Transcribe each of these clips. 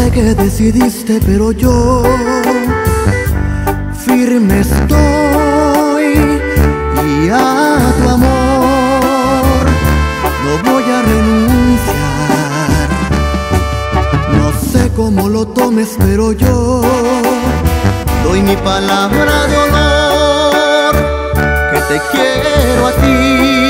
sé que decidiste, pero yo firme estoy y a tu amor no voy a renunciar. No sé cómo lo tomes, pero yo doy mi palabra de honor que te quiero a ti,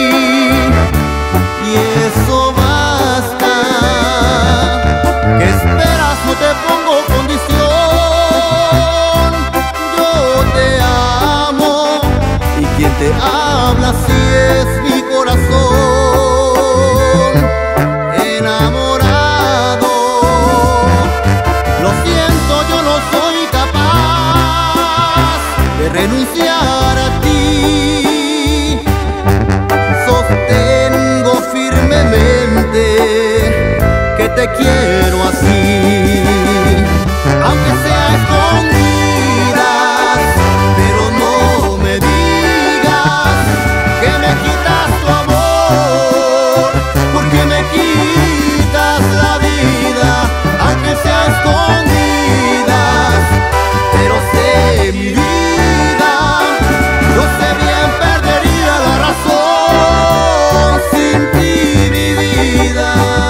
y eso basta. ¿Qué esperas? No te pongo condición. Yo te amo, y quien te habla sí es mi corazón enamorado. Lo siento, yo no soy capaz de renunciar a ti. Sostengo firmemente que te quiero así, aunque sea a escondidas, pero no me digas que me quitas tu amor, porque me quitas la vida, aunque sea a escondidas, pero sé mi vida, yo sé bien perdería la razón sin ti, mi vida.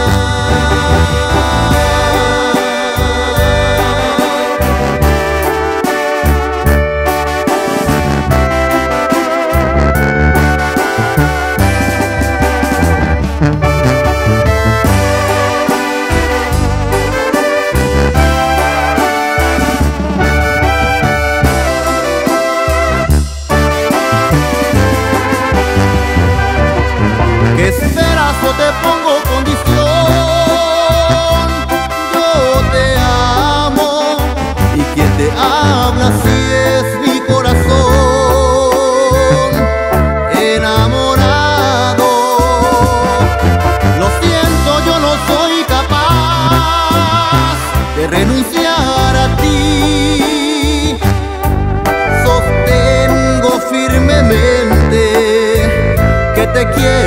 ¿Qué esperas? No te pongo condición. Yo te amo, y quien te habla sí es mi corazón enamorado. Lo siento, yo no soy capaz de renunciar a ti. Sostengo firmemente que te quiero